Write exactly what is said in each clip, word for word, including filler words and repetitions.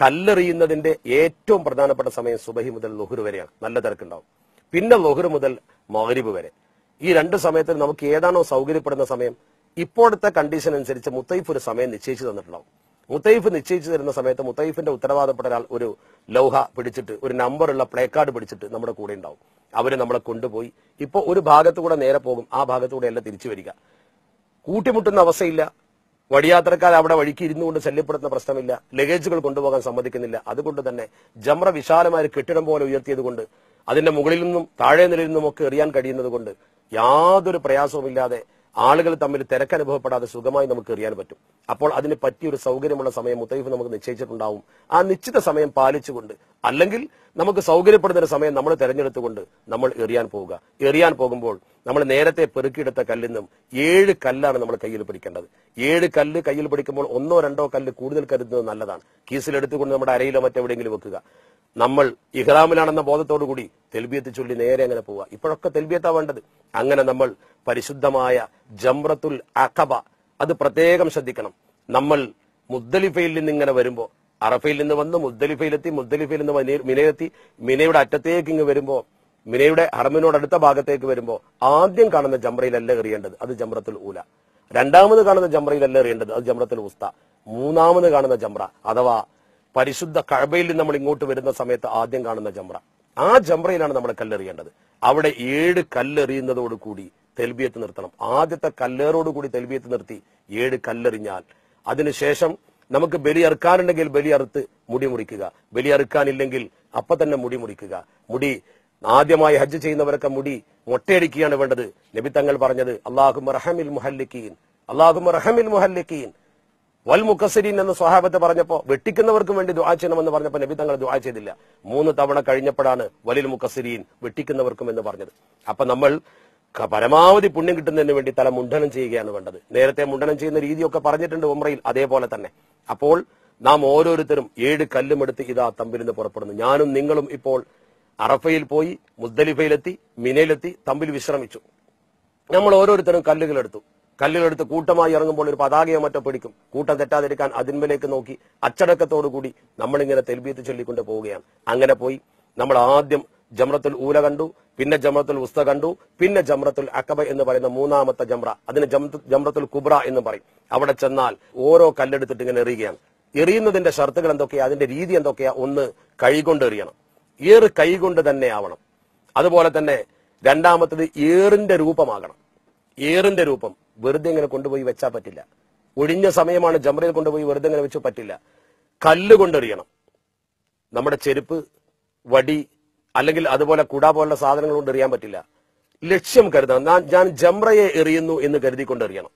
കല്ലെറിയുന്നതിന്റെ ഏറ്റവും പ്രധാനപ്പെട്ട സമയം സുബഹി മുതൽ ളുഹ്ർ വരെയാണ്. നല്ല തിരക്കുണ്ടാവും. പിന്നെ ളുഹ്ർ മുതൽ മഗ്രിബ് വരെ. ഈ രണ്ട് സമയത്തിൽ നമുക്ക് ഏതാണോ സൗകര്യപ്പെടുന്ന സമയം, ഇപ്പോഴത്തെ കണ്ടീഷൻ അനുസരിച്ച് മുത്തൈഫ് ഒരു സമയം നിശ്ചയിച്ചു തന്നിട്ടുണ്ടാവും. മുത്തൈഫ് നിശ്ചയിച്ചു തരുന്ന സമയത്ത് മുത്തൈഫിന്റെ ഉത്തരവാദപ്പെട്ട ഒരാൾ ഒരു ലൗഹ പിടിച്ചിട്ട്, ഒരു നമ്പറുള്ള പ്ലേ കാർഡ് പിടിച്ചിട്ട് നമ്മുടെ കൂടെ ഉണ്ടാവും. അവര് നമ്മളെ കൊണ്ടുപോയി ഇപ്പൊ ഒരു ഭാഗത്തുകൂടെ നേരെ പോകും, ആ ഭാഗത്തുകൂടെ അല്ല തിരിച്ചു വരിക. കൂട്ടിമുട്ടുന്ന അവസ്ഥയില്ല. വഴിയാത്രക്കാർ അവിടെ വഴിക്ക് ഇരുന്നുകൊണ്ട് ശല്യപ്പെടുത്തുന്ന പ്രശ്നമില്ല. ലഗേജുകൾ കൊണ്ടുപോകാൻ സമ്മതിക്കുന്നില്ല. അതുകൊണ്ട് തന്നെ ജംറ വിശാലമായ കെട്ടിടം പോലെ ഉയർത്തിയത് കൊണ്ട്, അതിന്റെ മുകളിൽ നിന്നും താഴെ നിലയിൽ നിന്നും ഒക്കെ എറിയാൻ കഴിയുന്നത് കൊണ്ട് യാതൊരു പ്രയാസവുമില്ലാതെ ആളുകൾ തമ്മിൽ തിരക്കനുഭവപ്പെടാതെ സുഖമായി നമുക്ക് എറിയാൻ പറ്റും. അപ്പോൾ അതിന് പറ്റിയൊരു സൗകര്യമുള്ള സമയം മുത്തൈഫ് നമുക്ക് നിശ്ചയിച്ചിട്ടുണ്ടാവും. ആ നിശ്ചിത സമയം പാലിച്ചുകൊണ്ട്, അല്ലെങ്കിൽ നമുക്ക് സൗകര്യപ്പെടുന്ന ഒരു സമയം നമ്മൾ തെരഞ്ഞെടുത്തുകൊണ്ട് നമ്മൾ എറിയാൻ പോവുക. എറിയാൻ പോകുമ്പോൾ നമ്മൾ നേരത്തെ പെറുക്കിയെടുത്ത കല്ലിന്നും ഏഴ് കല്ലാണ് നമ്മൾ കയ്യിൽ പിടിക്കേണ്ടത്. ഏഴ് കല്ല് കയ്യിൽ പിടിക്കുമ്പോൾ ഒന്നോ രണ്ടോ കല്ല് കൂടുതൽ കരുതുന്നത് നല്ലതാണ്. കീസിലെടുത്തുകൊണ്ട് നമ്മുടെ അരയിലോ മറ്റെവിടെയെങ്കിലും വെക്കുക. നമ്മൾ ഇഹ്റാമിലാണെന്ന ബോധത്തോടു കൂടി തെൽബിയത്ത് ചൊല്ലി നേരെ അങ്ങനെ പോവുക. ഇപ്പോഴൊക്കെ തെൽബിയത്താ വേണ്ടത്. അങ്ങനെ നമ്മൾ പരിശുദ്ധമായ ജംറത്തുൽ അഖബ, അത് പ്രത്യേകം ശ്രദ്ധിക്കണം. നമ്മൾ മുസ്ദലിഫയിൽ നിന്ന് ഇങ്ങനെ വരുമ്പോ, അറഫയിൽ നിന്ന് വന്ന് മുസ്ദലിഫയിലെത്തി, മുസ്ദലിഫയിൽ നിന്ന് മിനയിലെത്തി, മിനയുടെ അറ്റത്തേക്ക് ഇങ്ങ് വരുമ്പോ, മിനയുടെ ഹറമിനോടടുത്ത ഭാഗത്തേക്ക് വരുമ്പോ ആദ്യം കാണുന്ന ജംറയിലല്ല എറിയേണ്ടത്, അത് ജംറത്തുൽ ഊല. രണ്ടാമത് കാണുന്ന ജംറയിലല്ല എറിയേണ്ടത്, അത് ജംറത്തുൽ ഉസ്ത. മൂന്നാമത് കാണുന്ന ജംറ അഥവാ പരിശുദ്ധ കഅബയിൽ നിന്ന് നമ്മൾ ഇങ്ങോട്ട് വരുന്ന സമയത്ത് ആദ്യം കാണുന്ന ജംറ, ആ ജംറയിലാണ് നമ്മൾ കല്ലെറിയേണ്ടത്. അവിടെ ഏഴ് കല്ലെറിയുന്നതോടുകൂടി തെൽബിയത്ത് നിർത്തണം. ആദ്യത്തെ കല്ലേറോടുകൂടി തെൽബിയത്ത് നിർത്തി ഏഴ് കല്ലെറിഞ്ഞാൽ അതിനുശേഷം നമുക്ക് ബലി അറുക്കാനുണ്ടെങ്കിൽ ബലി അറുത്ത് മുടി മുറിക്കുക. ബലി അറുക്കാനില്ലെങ്കിൽ അപ്പൊ തന്നെ മുടി മുറിക്കുക. മുടി ആദ്യമായി ഹജ്ജ് ചെയ്യുന്നവരൊക്കെ മുടി മൊട്ടയടിക്കുകയാണ് വേണ്ടത്. നബി തങ്ങൾ പറഞ്ഞത് അല്ലാഹുമ്മ റഹമിൽ മുഹല്ലിഖീൻ, അല്ലാഹുമ്മ റഹമിൽ മുഹല്ലിഖീൻ വൽ മുഖസ്സിരീൻ എന്ന് സ്വഹാബത്ത് പറഞ്ഞപ്പോ വെട്ടിക്കുന്നവർക്കും വേണ്ടി ദുആ ചെയ്യണമെന്ന് പറഞ്ഞപ്പോ നബി തങ്ങൾ ദുആ ചെയ്തില്ല. മൂന്ന് തവണ കഴിഞ്ഞപ്പോഴാണ് വലിൽ മുഖസ്സിരീൻ വെട്ടിക്കുന്നവർക്കും എന്ന് പറഞ്ഞത്. അപ്പൊ നമ്മൾ പരമാവധി പുണ്യം കിട്ടുന്നതിന് വേണ്ടി തല മുണ്ഡനം ചെയ്യുകയാണ് വേണ്ടത്. നേരത്തെ മുണ്ഡനം ചെയ്യുന്ന രീതിയൊക്കെ പറഞ്ഞിട്ടുണ്ട് ഉംറയിൽ, അതേപോലെ തന്നെ. അപ്പോൾ നാം ഓരോരുത്തരും ഏഴ് കല്ലുമെടുത്ത് ഇതാ തമ്പിൽ നിന്ന് പുറപ്പെടുന്നു. ഞാനും നിങ്ങളും ഇപ്പോൾ അറഫയിൽ പോയി, മുസ്ദലിഫയിലെത്തി, മിനയിലെത്തി, തമ്പിൽ വിശ്രമിച്ചു. നമ്മൾ ഓരോരുത്തരും കല്ലുകളെടുത്തു. കല്ലുകളെടുത്ത് കൂട്ടമായി ഇറങ്ങുമ്പോൾ ഒരു പതാകയോ മറ്റോ പിടിക്കും. കൂട്ടം തെറ്റാതിരിക്കാൻ അതിന്മേലേക്ക് നോക്കി അച്ചടക്കത്തോടുകൂടി നമ്മളിങ്ങനെ തെൽബിയത്ത് ചൊല്ലിക്കൊണ്ട് പോവുകയാണ്. അങ്ങനെ പോയി നമ്മൾ ആദ്യം ജംറത്തുൽ ഊല കണ്ടു, പിന്നെ ജംറത്തുൽ ഉസ്ത കണ്ടു, പിന്നെ ജംറത്തുൽ അഖബ എന്ന് പറയുന്ന മൂന്നാമത്തെ ജംറ, അതിന് ജംറത്തുൽ കുബ്ര എന്ന് പറയും. അവിടെ ചെന്നാൽ ഓരോ കല്ലെടുത്തിട്ട് ഇങ്ങനെ എറിയുകയാണ്. എറിയുന്നതിന്റെ ഷർത്തുകൾ എന്തൊക്കെയാ, അതിന്റെ രീതി എന്തൊക്കെയാ? ഒന്ന്, കൈകൊണ്ട് എറിയണം. ഏറ് കൈകൊണ്ട് തന്നെ ആവണം. അതുപോലെ തന്നെ രണ്ടാമത്തത് ഏറിന്റെ രൂപമാകണം. ഏറിന്റെ രൂപം വെറുതെ ഇങ്ങനെ കൊണ്ടുപോയി വെച്ചാൽ പറ്റില്ല. ഒഴിഞ്ഞ സമയമാണ് ജംറയിൽ കൊണ്ടുപോയി വെറുതെ ഇങ്ങനെ വെച്ചു പറ്റില്ല. കല്ല് കൊണ്ടെറിയണം. നമ്മുടെ ചെരുപ്പ്, വടി അല്ലെങ്കിൽ അതുപോലെ കുട പോലുള്ള സാധനങ്ങൾ കൊണ്ട് എറിയാൻ പറ്റില്ല. ലക്ഷ്യം കരുതണം. ഞാൻ ജംറയെ എറിയുന്നു എന്ന് കരുതിക്കൊണ്ട് എറിയണം.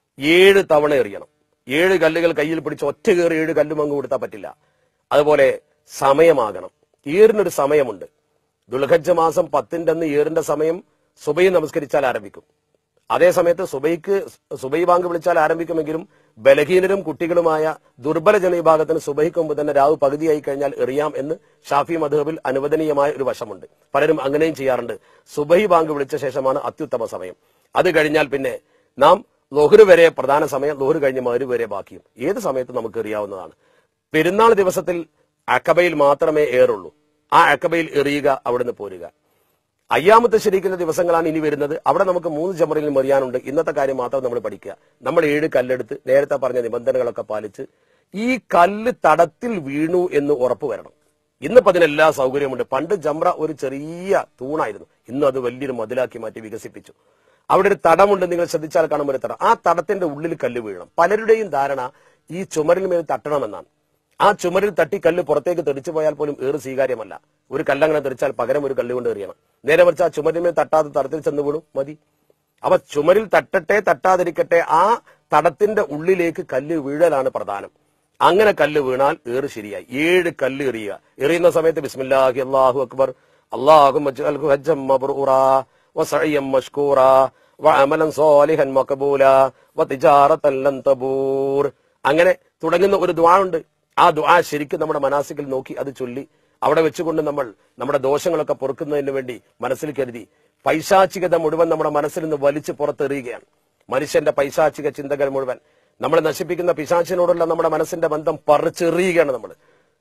ഏഴ് തവണ എറിയണം. ഏഴ് കല്ലുകൾ കയ്യിൽ പിടിച്ച് ഒറ്റ കയറി ഏഴ് കല്ലും അങ്ങ് കൊടുത്താൽ പറ്റില്ല. അതുപോലെ സമയമാകണം. ഏറിനൊരു സമയമുണ്ട്. ദുൽഹജ്ജ് മാസം പത്തിന്റെ അന്ന് ഏറിന്റെ സമയം സുബൈ നമസ്കരിച്ചാൽ ആരംഭിക്കും. അതേ സമയത്ത് സുബൈക്ക് സുബൈ ബാങ്ക് വിളിച്ചാൽ ആരംഭിക്കുമെങ്കിലും ബലഹീനരും കുട്ടികളുമായ ദുർബല ജനവിഭാഗത്തിന് സുബൈക്ക് മുമ്പ് തന്നെ രാവ് പകുതിയായി കഴിഞ്ഞാൽ എറിയാം എന്ന് ഷാഫി മദ്ഹബിൽ അനുവദനീയമായ ഒരു വശമുണ്ട്. പലരും അങ്ങനെയും ചെയ്യാറുണ്ട്. സുബൈ ബാങ്ക് വിളിച്ച ശേഷമാണ് അത്യുത്തമ സമയം. അത് കഴിഞ്ഞാൽ പിന്നെ നാം ളുഹ്ർ വരെ പ്രധാന സമയം, ളുഹ്ർ കഴിഞ്ഞ് മഗ്രിബ് വരെ ബാക്കിയും ഏത് സമയത്ത് നമുക്ക് എറിയാവുന്നതാണ്. പെരുന്നാൾ ദിവസത്തിൽ അഖബയിൽ മാത്രമേ ഏറുള്ളൂ. ആ അഖബയിൽ എറിയുക, അവിടുന്ന് പോരുക. അയ്യാമത്തെ ശരീക്കുന്ന ദിവസങ്ങളാണ് ഇനി വരുന്നത്. അവിടെ നമുക്ക് മൂന്ന് ജംറയിൽ എറിയാനുണ്ട്. ഇന്നത്തെ കാര്യം മാത്രം നമ്മൾ പഠിക്കുക. നമ്മൾ ഏഴ് കല്ലെടുത്ത് നേരത്തെ പറഞ്ഞ നിബന്ധനകളൊക്കെ പാലിച്ച് ഈ കല്ല് തടത്തിൽ വീണു എന്ന് ഉറപ്പ് വരണം. ഇന്നിപ്പോ അതിനെല്ലാ സൗകര്യമുണ്ട്. പണ്ട് ജംറ ഒരു ചെറിയ തൂണായിരുന്നു. ഇന്ന് അത് വലിയൊരു മതിലാക്കി മാറ്റി വികസിപ്പിച്ചു. അവിടെ ഒരു തടമുണ്ട്. നിങ്ങൾ ശ്രദ്ധിച്ചാൽ കാണുമ്പോൾ ഒരു തടം. ആ തടത്തിന്റെ ഉള്ളിൽ കല്ല് വീഴണം. പലരുടെയും ധാരണ ഈ ചുമരിൽ മേൽ തട്ടണമെന്നാണ്. ആ ചുമരിൽ തട്ടി കല്ല് പുറത്തേക്ക് തെറിച്ചു പോയാൽ പോലും ഏറ് സ്വീകാര്യമല്ല. ഒരു കല്ലങ്ങനെ തെറിച്ചാൽ പകരം ഒരു കല്ല് കൊണ്ട് എറിയണം. നേരെ മറിച്ച് ആ ചുമരിന്മേൽ തട്ടാതെ തടത്തിൽ ചെന്ന് വീണു മതി. അപ്പൊ ചുമരിൽ തട്ടട്ടെ തട്ടാതിരിക്കട്ടെ, ആ തടത്തിന്റെ ഉള്ളിലേക്ക് കല്ല് വീഴലാണ് പ്രധാനം. അങ്ങനെ കല്ല് വീണാൽ ഏറ് ശരിയായി. ഏഴ് കല്ല് എറിയുക. എറിയുന്ന സമയത്ത് ബിസ്മില്ലാഹി അല്ലാഹു അക്ബർ, അല്ലാഹുമ്മ ജഅൽഹു ഹജ്ജൻ മബ്റൂറാ വസഅയൻ മഷ്കൂറാ വഅമലൻ സാലിഹൻ മഖബൂലാ വതിജാറതൻ ലൻ തബൂർ, അങ്ങനെ തുടങ്ങുന്ന ഒരു ദുആ ഉണ്ട്. ആ ദുആ ശരിക്കും നമ്മുടെ മനാസിക്കിൽ നോക്കി അത് ചൊല്ലി അവിടെ വെച്ചുകൊണ്ട് നമ്മൾ നമ്മുടെ ദോഷങ്ങളൊക്കെ പൊറുക്കുന്നതിന് വേണ്ടി മനസ്സിൽ കരുതി പൈശാചികത മുഴുവൻ നമ്മുടെ മനസ്സിൽ നിന്ന് വലിച്ചു പുറത്തെറിയുകയാണ്. മനുഷ്യന്റെ പൈശാചിക ചിന്തകൾ മുഴുവൻ, നമ്മളെ നശിപ്പിക്കുന്ന പിശാചിനോടുള്ള നമ്മുടെ മനസ്സിന്റെ ബന്ധം പറിച്ചെറിയുകയാണ്. നമ്മൾ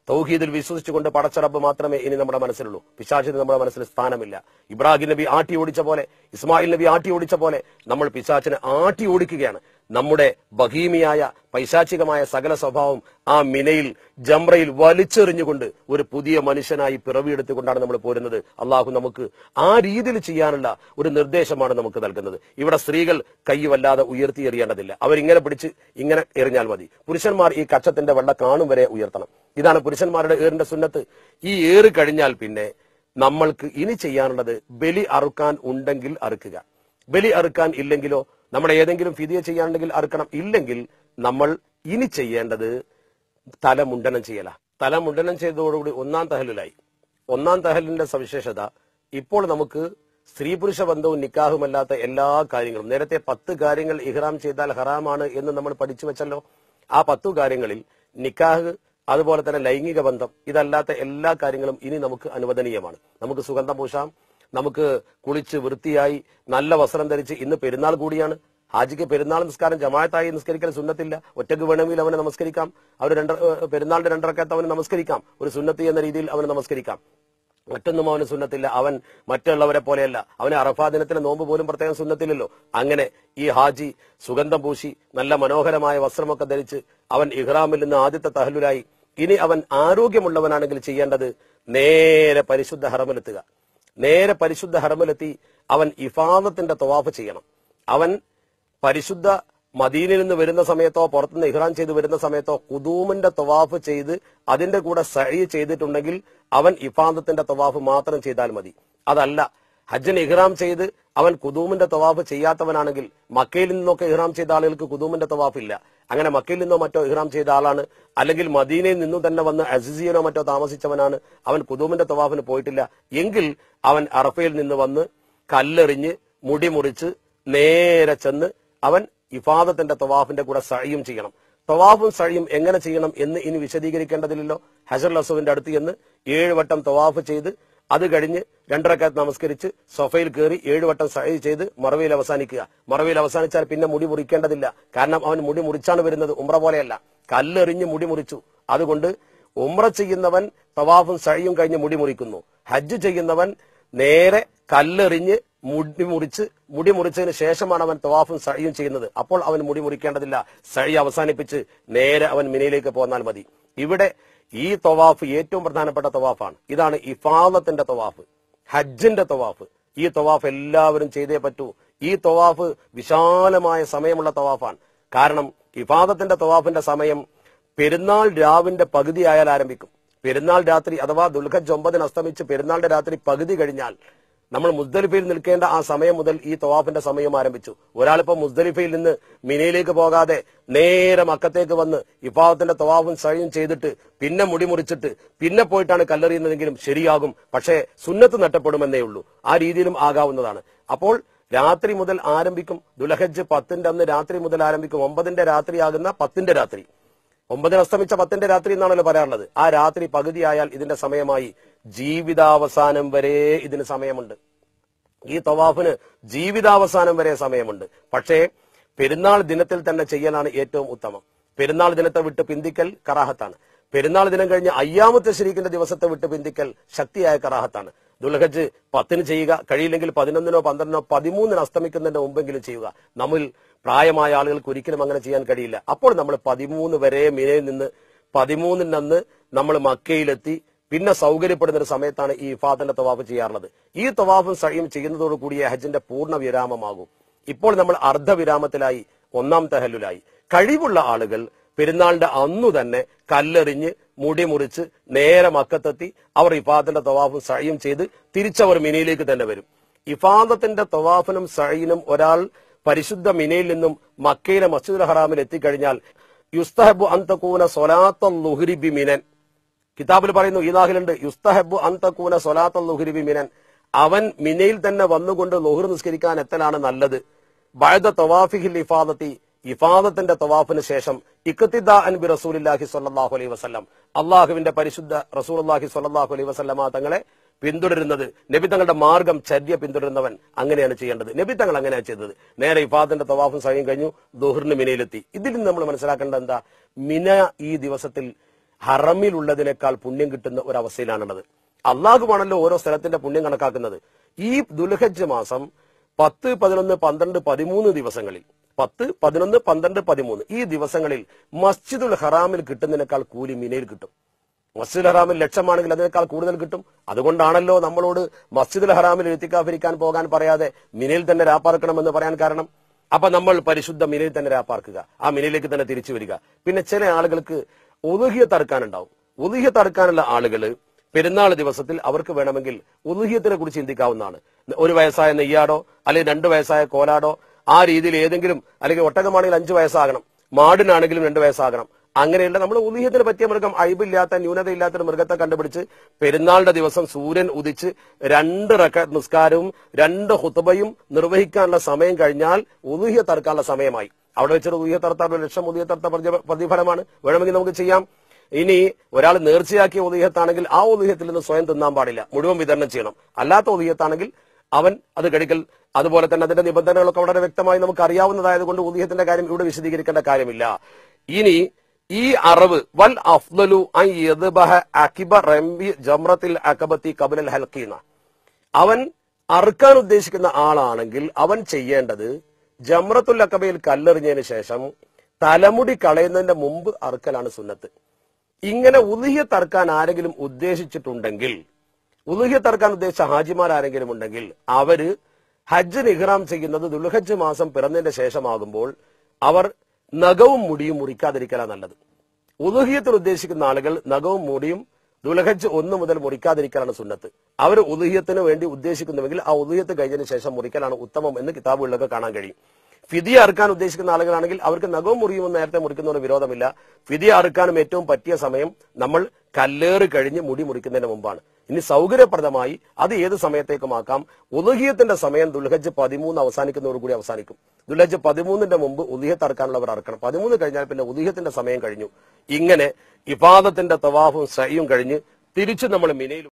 തൗഹീദിൽ വിശ്വസിച്ചുകൊണ്ട് പടച്ച റബ്ബ് മാത്രമേ ഇനി നമ്മുടെ മനസ്സിലുള്ളൂ. പിശാചിന് നമ്മുടെ മനസ്സിൽ സ്ഥാനമില്ല. ഇബ്രാഹിം നബി ആട്ടി ഓടിച്ച പോലെ, ഇസ്മായിൽ നബി ആട്ടി ഓടിച്ച പോലെ നമ്മൾ പിശാചിനെ ആട്ടി ഓടിക്കുകയാണ്. നമ്മുടെ ബഹീമിയായ പൈശാചികമായ സകല സ്വഭാവം ആ മിനയിൽ ജംറയിൽ വലിച്ചെറിഞ്ഞുകൊണ്ട് ഒരു പുതിയ മനുഷ്യനായി പിറവിയെടുത്തുകൊണ്ടാണ് നമ്മൾ പോരുന്നത്. അള്ളാഹു നമുക്ക് ആ രീതിയിൽ ചെയ്യാനുള്ള ഒരു നിർദ്ദേശമാണ് നമുക്ക് നൽകുന്നത്. ഇവിടെ സ്ത്രീകൾ കൈ വല്ലാതെ ഉയർത്തി എറിയേണ്ടതില്ല. അവരിങ്ങനെ പിടിച്ച് ഇങ്ങനെ എറിഞ്ഞാൽ മതി. പുരുഷന്മാർ ഈ കച്ചത്തിന്റെ വെള്ള കാണും വരെ ഉയർത്തണം. ഇതാണ് പുരുഷന്മാരുടെ ഏറിന്റെ സുന്നത്ത്. ഈ ഏറ് കഴിഞ്ഞാൽ പിന്നെ നമ്മൾക്ക് ഇനി ചെയ്യാനുള്ളത് ബലി അറുക്കാൻ ഉണ്ടെങ്കിൽ അറുക്കുക. ബലി അറുക്കാൻ ഇല്ലെങ്കിലോ നമ്മൾ ഏതെങ്കിലും ഫിദിയ ചെയ്യാനുണ്ടെങ്കിൽ അറുക്കണം. ഇല്ലെങ്കിൽ നമ്മൾ ഇനി ചെയ്യേണ്ടത് തലമുണ്ടനം ചെയ്യല. തലമുണ്ടനം ചെയ്തതോടുകൂടി ഒന്നാം തഹലിലായി. ഒന്നാം തഹലിന്റെ സവിശേഷത, ഇപ്പോൾ നമുക്ക് സ്ത്രീ പുരുഷ ബന്ധവും നിക്കാഹുമല്ലാത്ത എല്ലാ കാര്യങ്ങളും, നേരത്തെ പത്ത് കാര്യങ്ങൾ ഇഹ്റാം ചെയ്താൽ ഹറാമാണ് എന്ന് നമ്മൾ പഠിച്ചു വെച്ചല്ലോ. ആ പത്തു കാര്യങ്ങളിൽ നിക്കാഹ്, അതുപോലെ തന്നെ ലൈംഗിക ബന്ധം, ഇതല്ലാത്ത എല്ലാ കാര്യങ്ങളും ഇനി നമുക്ക് അനുവദനീയമാണ്. നമുക്ക് സുഗന്ധം പൂശാം, നമുക്ക് കുളിച്ച് വൃത്തിയായി നല്ല വസ്ത്രം ധരിച്ച്, ഇന്ന് പെരുന്നാൾ കൂടിയാണ്. ഹാജിക്ക് പെരുന്നാൾ നിസ്കാരം ജമാഅത്തായി നിസ്കരിക്കൽ സുന്നത്തില്ല. ഒറ്റക്ക് വേണമെങ്കിൽ അവനെ നമസ്കരിക്കാം. അവർ രണ്ട് പെരുന്നാളിന്റെ രണ്ടരക്കത്ത് അവന് നമസ്കരിക്കാം. ഒരു സുന്നത്തി എന്ന രീതിയിൽ അവന് നമസ്കരിക്കാം. മറ്റൊന്നും അവന് സുന്നത്തില്ല. അവൻ മറ്റുള്ളവരെ പോലെയല്ല. അവന് അറഫാ ദിനത്തിലെ നോമ്പ് പോലും പ്രത്യേകം സുന്നത്തില്ലല്ലോ. അങ്ങനെ ഈ ഹാജി സുഗന്ധം പൂശി നല്ല മനോഹരമായ വസ്ത്രമൊക്കെ ധരിച്ച് അവൻ ഇഹ്റാമിൽ നിന്ന് ആദ്യത്തെ തഹല്ലുലായി. ഇനി അവൻ ആരോഗ്യമുള്ളവനാണെങ്കിൽ ചെയ്യേണ്ടത് നേരെ പരിശുദ്ധ ഹറമിലെത്തുക. നേരെ പരിശുദ്ധ ഹറമിലെത്തി അവൻ ഇഫാദത്തിന്റെ തവാഫ് ചെയ്യണം. അവൻ പരിശുദ്ധ മദീനയിൽ നിന്ന് വരുന്ന സമയത്തോ പുറത്തുനിന്ന് ഇഹ്റാം ചെയ്ത് വരുന്ന സമയത്തോ ഖുദൂമിന്റെ തവാഫ് ചെയ്ത് അതിന്റെ കൂടെ സഅയ് ചെയ്തിട്ടുണ്ടെങ്കിൽ അവൻ ഇഫാദത്തിന്റെ തവാഫ് മാത്രം ചെയ്താൽ മതി. അതല്ല, ഹജ്ജിന് ഇഹ്റാം ചെയ്ത് അവൻ ഖുദൂമിന്റെ തവാഫ് ചെയ്യാത്തവനാണെങ്കിൽ, മക്കയിൽ നിന്നൊക്കെ ഇഹ്റാം ചെയ്ത ആളുകൾക്ക് ഖുദൂമിന്റെ തവാഫ് ഇല്ല. അങ്ങനെ മക്കയിൽ നിന്നോ മറ്റോ ഇഹ്റാം ചെയ്ത ആളാണ്, അല്ലെങ്കിൽ മദീനയിൽ നിന്നും തന്നെ വന്ന് അസിസിയിലോ മറ്റോ താമസിച്ചവനാണ്, അവൻ ഖുദൂമിന്റെ തവാഫിന് പോയിട്ടില്ല എങ്കിൽ അവൻ അറഫയിൽ നിന്ന് വന്ന് കല്ലെറിഞ്ഞ് മുടി മുറിച്ച് നേരെ ചെന്ന് അവൻ ഇഫാദത്തിന്റെ തവാഫിന്റെ കൂടെ സഅയും ചെയ്യണം. തവാഫും സഅയും എങ്ങനെ ചെയ്യണം എന്ന് ഇനി വിശദീകരിക്കേണ്ടതില്ലല്ലോ. ഹജറുൽ അസ്വദിന്റെ അടുത്ത് ചെന്ന് ഏഴ് വട്ടം തവാഫ് ചെയ്ത് അത് കഴിഞ്ഞ് രണ്ടരക്കാത്ത് നമസ്കരിച്ച് സൊഫയിൽ കയറി ഏഴ് വട്ടം സഅയ് ചെയ്ത് മറവയിൽ അവസാനിക്കുക. മറവയിൽ അവസാനിച്ചാൽ പിന്നെ മുടി മുറിക്കേണ്ടതില്ല. കാരണം അവൻ മുടി മുറിച്ചാണ് വരുന്നത്, ഉംറ പോലെയല്ല. കല്ലെറിഞ്ഞ് മുടി മുറിച്ചു. അതുകൊണ്ട് ഉംറ ചെയ്യുന്നവൻ തവാഫും സഅയും കഴിഞ്ഞ് മുടി മുറിക്കുന്നു. ഹജ്ജ് ചെയ്യുന്നവൻ നേരെ കല്ലെറിഞ്ഞ് മുടി മുറിച്ച് മുടി മുറിച്ചതിന് ശേഷമാണ് അവൻ തവാഫും സഅയും ചെയ്യുന്നത്. അപ്പോൾ അവൻ മുടി മുറിക്കേണ്ടതില്ല. സഅയ് അവസാനിപ്പിച്ച് നേരെ അവൻ മിനയിലേക്ക് പോന്നാൽ മതി. ഇവിടെ ഈ തവാഫ് ഏറ്റവും പ്രധാനപ്പെട്ട തവാഫാണ്. ഇതാണ് ഇഫാദത്തിന്റെ തവാഫ്, ഹജ്ജിന്റെ തവാഫ്. ഈ തവാഫ് എല്ലാവരും ചെയ്തേ പറ്റൂ. ഈ തവാഫ് വിശാലമായ സമയമുള്ള തവാഫാണ്. കാരണം ഇഫാദത്തിന്റെ തവാഫിന്റെ സമയം പെരുന്നാൾ രാവിന്റെ പകുതി ആയാൽ ആരംഭിക്കും. പെരുന്നാൾ രാത്രി അഥവാ ദുൽഹജ്ജ് ഒമ്പതിന് അസ്തമിച്ച് പെരുന്നാളിന്റെ രാത്രി പകുതി കഴിഞ്ഞാൽ നമ്മൾ മുസ്ദലിഫയിൽ നിൽക്കേണ്ട ആ സമയം മുതൽ ഈ തവാഫിന്റെ സമയം ആരംഭിച്ചു. ഒരാളിപ്പോ മുസ്ദലിഫയിൽ നിന്ന് മിനയിലേക്ക് പോകാതെ നേരെ മക്കത്തേക്ക് വന്ന് ഇഫാദത്തിന്റെ തവാഫും സഅയും ചെയ്തിട്ട് പിന്നെ മുടി മുറിച്ചിട്ട് പിന്നെ പോയിട്ടാണ് കല്ലെറിയുന്നതെങ്കിലും ശരിയാകും. പക്ഷേ സുന്നത്ത് നഷ്ടപ്പെടുമെന്നേ ഉള്ളൂ. ആ രീതിയിലും ആകാവുന്നതാണ്. അപ്പോൾ രാത്രി മുതൽ ആരംഭിക്കും. ദുൽഹജ്ജ് പത്തിന്റെ അന്ന് രാത്രി മുതൽ ആരംഭിക്കും. ഒമ്പതിന്റെ രാത്രിയാകുന്ന പത്തിന്റെ രാത്രി, ഒമ്പതിന് അസ്തമിച്ച പത്തിന്റെ രാത്രി എന്നാണല്ലോ പറയാറുള്ളത്. ആ രാത്രി പകുതിയായാൽ ഇതിന്റെ സമയമായി. ജീവിതാവസാനം വരെ ഇതിന് സമയമുണ്ട്. ഈ തവാഫിന് ജീവിതാവസാനം വരെ സമയമുണ്ട്. പക്ഷേ പെരുന്നാൾ ദിനത്തിൽ തന്നെ ചെയ്യലാണ് ഏറ്റവും ഉത്തമം. പെരുന്നാൾ ദിനത്തെ വിട്ട് പിന്തിക്കൽ കറാഹത്താണ്. പെരുന്നാൾ ദിനം കഴിഞ്ഞ് അയ്യാമത്തെ ശരീക്കിന്റെ ദിവസത്തെ വിട്ട് പിന്തിക്കൽ ശക്തിയായ കറാഹത്താണ്. ദുൽഹജ്ജ് പത്തിന് ചെയ്യുക, കഴിയില്ലെങ്കിൽ പതിനൊന്നിനോ പന്ത്രണ്ടിനോ പതിമൂന്നിന് അസ്തമിക്കുന്നതിന്റെ മുമ്പെങ്കിലും ചെയ്യുക. നമ്മൾ പ്രായമായ ആളുകൾക്ക് ഒരിക്കലും അങ്ങനെ ചെയ്യാൻ കഴിയില്ല. അപ്പോൾ നമ്മൾ പതിമൂന്ന് വരെ മിനയിൽ നിന്ന് പതിമൂന്നിനന്ന് നമ്മൾ മക്കയിലെത്തി പിന്നെ സൗകര്യപ്പെടുന്ന ഒരു സമയത്താണ് ഈ ഇഫാദത്തിന്റെ തവാഫ് ചെയ്യാറുള്ളത്. ഈ തവാഫും സഅയും ചെയ്യുന്നതോടു കൂടിയ ഹജ്ജിന്റെ പൂർണ്ണ വിരാമമാകും. ഇപ്പോൾ നമ്മൾ അർദ്ധവിരാമത്തിലായി, ഒന്നാം തഹല്ലുലായി. കഴിവുള്ള ആളുകൾ പെരുന്നാളിന്റെ അന്നു തന്നെ കല്ലെറിഞ്ഞ് മുടി മുറിച്ച് നേരെ മക്കത്തെത്തി അവർ ഇഫാദത്തിന്റെ തവാഫും സഅയും ചെയ്ത് തിരിച്ചവർ മിനയിലേക്ക് തന്നെ വരും. ഇഫാദത്തിന്റെ തവാഫിനും സഅയിനും ഒരാൾ പരിശുദ്ധ മിനയിൽ നിന്നും മക്കയിലെ മസ്ജിദുൽ ഹറാമിൽ എത്തിക്കഴിഞ്ഞാൽ യുസ്തഹബു അൻ തകൂന സ്വലാത്തുൽ ളുഹ്രി ബി മിനൻ, കിതാബിൽ പറയുന്നു, ഈ നാഹിലുണ്ട്, യുസ്തഹബു അൻ തകൂന സ്വലാത്തുൽ ളുഹ്രി ബി മിനൻ, അവൻ മിനയിൽ തന്നെ വന്നുകൊണ്ട് ളുഹ്ർ നിസ്കരിക്കാൻ എത്തലാണ് നല്ലത്. ബഅദ തവാഫിഹിൽ ഇഫാദത്തി, ഇഫാദത്തിന്റെ തവാഫിന് ശേഷം ഇഖ്തിദാഅൻ ബി റസൂലില്ലാഹി സ്വല്ലല്ലാഹു അലൈഹി വസല്ലം, അള്ളാഹുവിന്റെ പരിശുദ്ധ റസൂലുള്ളാഹി സ്വല്ലല്ലാഹു അലൈഹി വസല്ലമ തങ്ങളെ പിന്തുടരുന്നത്, നബി തങ്ങളുടെ മാർഗം ചര്യ പിന്തുടരുന്നവൻ അങ്ങനെയാണ് ചെയ്യേണ്ടത്. നബി തങ്ങൾ അങ്ങനെയാണ് ചെയ്തത്. നേരെ ഇഫാദത്തിന്റെ തവാഫും സഅയും കഴിഞ്ഞു, ദുഹ്റിന് മിനയിലെത്തി. ഇതിൽ നിന്ന് നമ്മൾ മനസ്സിലാക്കേണ്ടത് എന്താ? മിന ഈ ദിവസത്തിൽ ഹറമിലുള്ളതിനേക്കാൾ പുണ്യം കിട്ടുന്ന ഒരു അവസ്ഥയിലാണുള്ളത്. അള്ളാഹുവാണല്ലോ ഓരോ സ്ഥലത്തിന്റെ പുണ്യം കണക്കാക്കുന്നത്. ഈ ദുൽഹജ്ജ് മാസം പത്ത് പതിനൊന്ന് പന്ത്രണ്ട് പതിമൂന്ന് ദിവസങ്ങളിൽ പത്ത് പതിനൊന്ന് പന്ത്രണ്ട് പതിമൂന്ന് ഈ ദിവസങ്ങളിൽ മസ്ജിദുൽ ഹറാമിൽ കിട്ടുന്നതിനേക്കാൾ കൂലി മിനയിൽ കിട്ടും. മസ്ജിദുൽ ഹറാമിൽ ലക്ഷമാണെങ്കിൽ അതിനേക്കാൾ കൂടുതൽ കിട്ടും. അതുകൊണ്ടാണല്ലോ നമ്മളോട് മസ്ജിദുൽ ഹറാമിൽ ഇത്തിക്കാഫിരിക്കാൻ പോകാൻ പറയാതെ മിനയിൽ തന്നെ രാപ്പാർക്കണമെന്ന് പറയാൻ കാരണം. അപ്പൊ നമ്മൾ പരിശുദ്ധ മിനയിൽ തന്നെ രാപ്പാർക്കുക, ആ മിനയിലേക്ക് തന്നെ തിരിച്ചു വരിക. പിന്നെ ചില ആളുകൾക്ക് ഉളുഹിയത്ത് അറുക്കാനുണ്ടാവും. ഉളുഹിയത്ത് അറുക്കാനുള്ള ആളുകള് പെരുന്നാൾ ദിവസത്തിൽ അവർക്ക് വേണമെങ്കിൽ ഉളുഹിയത്തിനെ കുറിച്ച് ചിന്തിക്കാവുന്നതാണ്. ഒരു വയസ്സായ നെയ്യാടോ അല്ലെങ്കിൽ രണ്ടു വയസ്സായ കോലാടോ ആ രീതിയിൽ ഏതെങ്കിലും, അല്ലെങ്കിൽ ഒട്ടകമാണെങ്കിൽ അഞ്ചു വയസ്സാകണം, മാടിനാണെങ്കിലും രണ്ടു വയസ്സാകണം. അങ്ങനെയുള്ള നമ്മൾ ഉളുഹിയത്തിന് പറ്റിയ മൃഗം, അയ്ബില്ലാത്ത ന്യൂനതയില്ലാത്ത മൃഗത്തെ കണ്ടുപിടിച്ച് പെരുന്നാളിന്റെ ദിവസം സൂര്യൻ ഉദിച്ച് രണ്ട് റക്അത്ത് നിസ്കാരവും രണ്ട് ഹുതുബയും നിർവഹിക്കാനുള്ള സമയം കഴിഞ്ഞാൽ ഉളുഹിയത്ത് അറുക്കാനുള്ള സമയമായി. അവിടെ വെച്ചൊരു ഉളുഹിയത്ത് അറുത്താൽ ഒരു ലക്ഷം ഉളുഹിയത്ത് അറുത്ത പ്രതിഫലമാണ്. വേണമെങ്കിൽ നമുക്ക് ചെയ്യാം. ഇനി ഒരാൾ നേർച്ചയാക്കിയ ഉളുഹിയത്താണെങ്കിൽ ആ ഉളുഹിയത്തിൽ നിന്ന് സ്വയം തിന്നാൻ പാടില്ല, മുഴുവൻ വിതരണം ചെയ്യണം. അല്ലാത്ത ഉളുഹിയത്താണെങ്കിൽ അവൻ അത് കഴിക്കൽ. അതുപോലെ തന്നെ അതിന്റെ നിബന്ധനകളൊക്കെ വളരെ വ്യക്തമായി നമുക്ക് അറിയാവുന്നതായതുകൊണ്ട് ഉളുഹിയത്തിന്റെ കാര്യം ഇവിടെ വിശദീകരിക്കേണ്ട കാര്യമില്ല. ഇനി ഈ അറിവ് വൽ അഫ്ദലു അൻ യദ്ബഹ അഖിബ റംബി ജംറത്തിൽ അഖബത്തി ഖബ്ലൽ ഹൽഖീന, അവൻ അറുക്കാൻ ഉദ്ദേശിക്കുന്ന ആളാണെങ്കിൽ അവൻ ചെയ്യേണ്ടത് ജംറത്തുൽ അഖബയിൽ കല്ലെറിഞ്ഞതിന് ശേഷം തലമുടി കളയുന്നതിന്റെ മുമ്പ് അറുക്കലാണ് സുന്നത്ത്. ഇങ്ങനെ ഉളുഹിയത്ത് അറുക്കാൻ ആരെങ്കിലും ഉദ്ദേശിച്ചിട്ടുണ്ടെങ്കിൽ, ഉളുഹിയത്ത് അറുക്കാൻ ഉദ്ദേശിച്ച ഹാജിമാർ ആരെങ്കിലും ഉണ്ടെങ്കിൽ അവര് ഹജ്ജിന് ഇഹ്റാം ചെയ്യുന്നത് ദുൽഹജ്ജ് മാസം പിറന്നതിന്റെ ശേഷമാകുമ്പോൾ അവർ നഖവും മുടിയും മുറിക്കാതിരിക്കലാണ് നല്ലത്. ഉളുഹിയത്തിന് ഉദ്ദേശിക്കുന്ന ആളുകൾ നഖവും മുടിയും ദുൽഹജ്ജ് ഒന്ന് മുതൽ മുറിക്കാതിരിക്കലാണ് സുന്നത്ത്. അവർ ഉളുഹിയത്തിന് വേണ്ടി ഉദ്ദേശിക്കുന്നുവെങ്കിൽ ആ ഉളുഹിയത്ത് കഴിഞ്ഞതിന് ശേഷം മുറിക്കലാണ് ഉത്തമം എന്ന് കിതാബുകളിലൊക്കെ കാണാൻ കഴിയും. ഫിദിയ അറുക്കാൻ ഉദ്ദേശിക്കുന്ന ആളുകളാണെങ്കിൽ അവർക്ക് നഖവും മുറിയും നേരത്തെ മുറിക്കുന്നതിന് വിരോധമില്ല. ഫിദിയ അറുക്കാനും ഏറ്റവും പറ്റിയ സമയം നമ്മൾ കല്ലേറ് കഴിഞ്ഞ് മുടി മുറിക്കുന്നതിന് മുമ്പാണ്. ഇനി സൗകര്യപ്രദമായി അത് ഏത് സമയത്തേക്കുമാക്കാം. ഉളുഹിയത്തിന്റെ സമയം ദുൽഹജ്ജ് പതിമൂന്ന് അവസാനിക്കുന്നതോടുകൂടി അവസാനിക്കും. ദുൽഹജ്ജ് പതിമൂന്നിന്റെ മുമ്പ് ഉളുഹിയത്ത് അറുക്കാനുള്ളവർ അറുക്കണം. പതിമൂന്ന് കഴിഞ്ഞാൽ പിന്നെ ഉളുഹിയത്തിന്റെ സമയം കഴിഞ്ഞു. ഇങ്ങനെ ഇബാദത്തിന്റെ തവാഫും സഅയും കഴിഞ്ഞ് തിരിച്ച് നമ്മൾ മിനയിൽ